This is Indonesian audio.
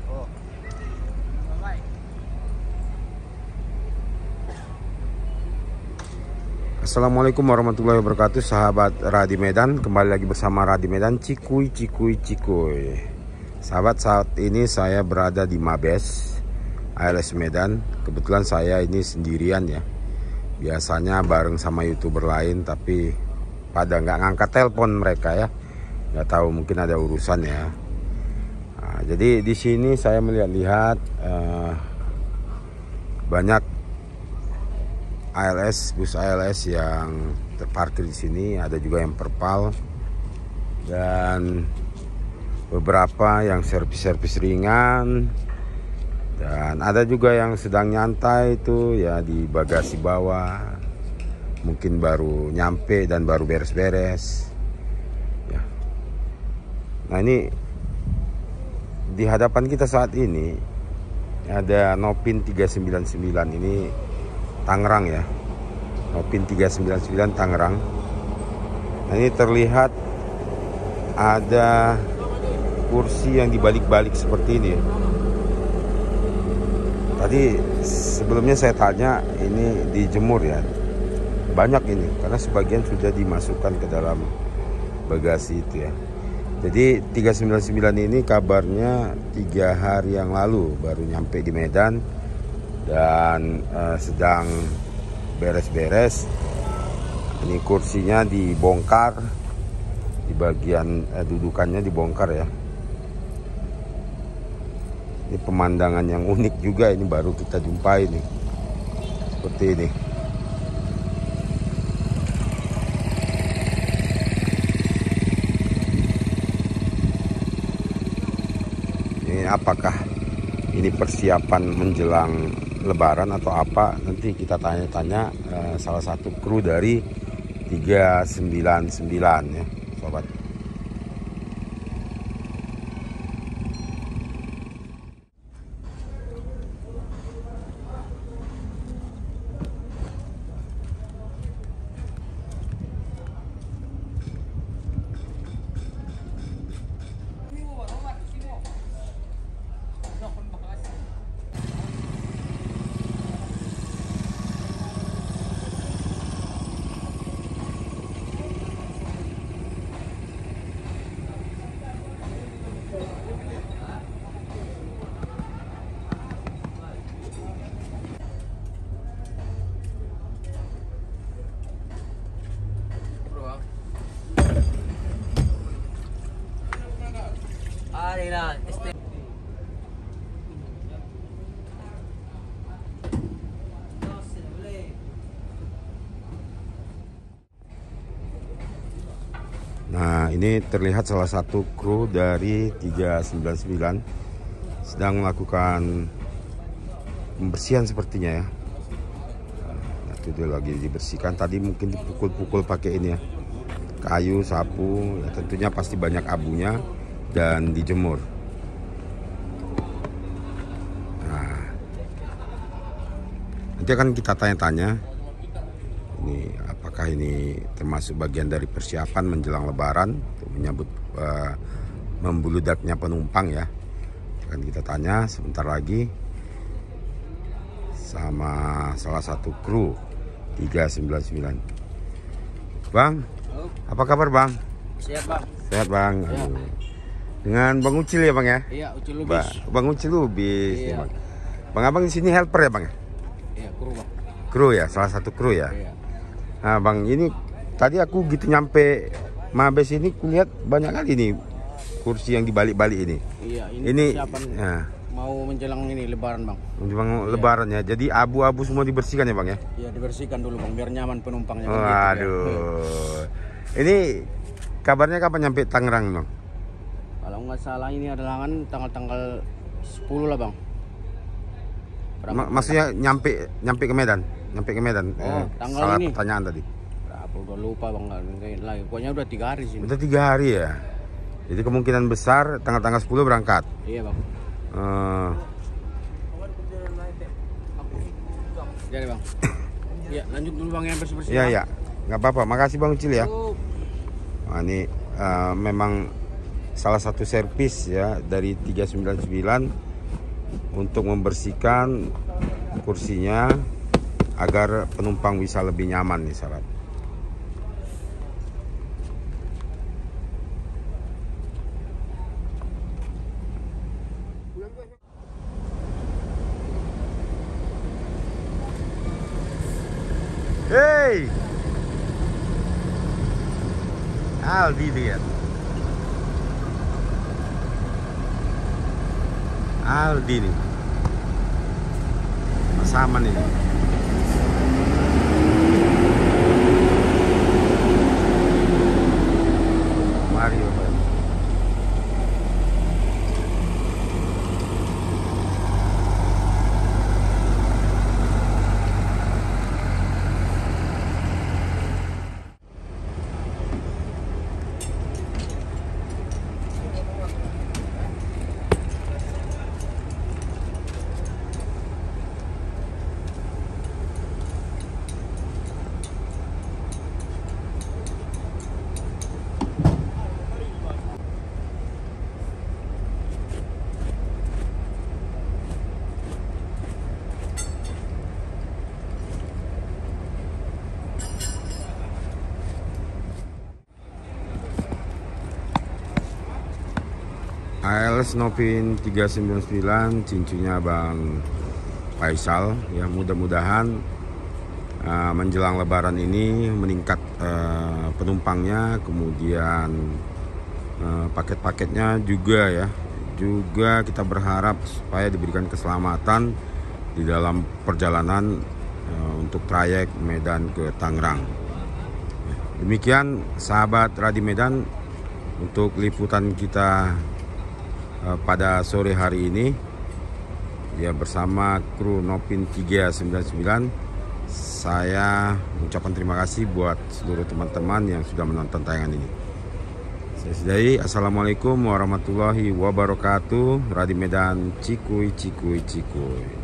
Assalamualaikum warahmatullahi wabarakatuh, sahabat Radi Medan. Kembali lagi bersama Radi Medan, Cikuy. Sahabat, saat ini saya berada di Mabes ALS Medan. Kebetulan saya ini sendirian ya. Biasanya bareng sama YouTuber lain, tapi pada nggak ngangkat telepon mereka ya. Nggak tahu, mungkin ada urusan ya. Nah, jadi di sini saya melihat banyak ALS, bus ALS yang terparkir di sini. Ada juga yang perpal dan beberapa yang servis ringan, dan ada juga yang sedang nyantai itu ya di bagasi bawah, mungkin baru nyampe dan baru beres-beres ya. Nah, ini di hadapan kita saat ini ada Nopin 399 ini Tangerang ya, Nopin 399 Tangerang. Nah, ini terlihat ada kursi yang dibalik-balik seperti ini. Tadi sebelumnya saya tanya, ini dijemur ya, banyak ini karena sebagian sudah dimasukkan ke dalam bagasi itu ya. Jadi 399 ini kabarnya 3 hari yang lalu baru nyampe di Medan dan sedang beres-beres. Ini kursinya dibongkar, di bagian dudukannya dibongkar ya. Ini pemandangan yang unik juga, ini baru kita jumpai nih, seperti ini. Ini apakah ini persiapan menjelang Lebaran atau apa? Nanti kita tanya-tanya salah satu kru dari 399 ya, sobat. Nah, ini terlihat salah satu kru dari 399 sedang melakukan pembersihan sepertinya ya. Nah, itu dia lagi dibersihkan. Tadi mungkin dipukul-pukul pakai ini ya, kayu, sapu ya, tentunya pasti banyak abunya, dan dijemur. Nah, nanti akan kita tanya-tanya ini apakah ini termasuk bagian dari persiapan menjelang Lebaran untuk menyambut membeludaknya penumpang ya. Akan kita tanya sebentar lagi sama salah satu kru 399. Bang, apa kabar Bang? Sehat Bang. Sehat Bang. Ya. Dengan Bang Ucil ya Bang ya? Iya, Ucil Lubis. Bang Ucil Lubis. Iya. Bang Abang di sini helper ya Bang ya? Iya, kru Bang. Kru ya, salah satu kru ya. Iya. Nah Bang, ini tadi aku gitu nyampe Mabes ini kulihat banyak kali nih kursi yang dibalik-balik ini. Iya, ini persiapan nah, mau menjelang ini Lebaran Bang. menjelang Lebaran ya. Jadi abu-abu semua dibersihkan ya Bang ya? Iya, dibersihkan dulu Bang biar nyaman penumpangnya. Waduh. Ini kabarnya kapan nyampe Tangerang Bang? Kalau nggak salah ini adalah kan tanggal 10 lah Bang. Maksudnya nyampe ke Medan? Nyampe ke Medan. Tanggal salah ini. Pertanyaan tadi. Berapa udah lupa Bang, nggak lagi. Pokoknya udah 3 hari sih. Udah 3 hari ya. Jadi kemungkinan besar tanggal 10 berangkat. Iya Bang. Jadi Bang. Iya, lanjut dulu Bang yang bersih-bersih. Iya, iya. Nggak apa-apa. Makasih Bang Ucil ya. Nah, ini memang salah satu servis ya dari 399 untuk membersihkan kursinya agar penumpang bisa lebih nyaman nih sahabat. Hey, Aldi lihat. Aldi nih, sama nih. Mario. ALS Novin 399 cincunya Bang Faisal ya, mudah-mudahan menjelang lebaran ini meningkat penumpangnya, kemudian paket-paketnya juga ya. Juga kita berharap supaya diberikan keselamatan di dalam perjalanan untuk trayek Medan ke Tangerang. Demikian sahabat Radi Medan untuk liputan kita pada sore hari ini ya, bersama kru Novin 399. Saya mengucapkan terima kasih buat seluruh teman-teman yang sudah menonton tayangan ini. Saya sudahi. Assalamualaikum warahmatullahi wabarakatuh. Radi Medan, cikuy cikuy cikuy.